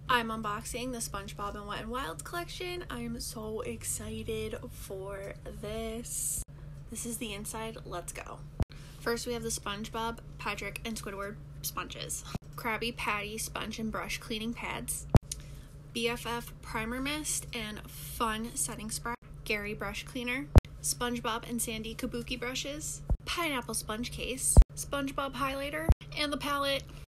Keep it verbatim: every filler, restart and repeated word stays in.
I'm unboxing the Spongebob and Wet n Wild collection. I am so excited for this. This is the inside. Let's go. First we have the Spongebob, Patrick, and Squidward sponges. Krabby Patty sponge and brush cleaning pads. B F F primer mist and fun setting spray. Gary brush cleaner. Spongebob and Sandy kabuki brushes. Pineapple sponge case. Spongebob highlighter. And the palette.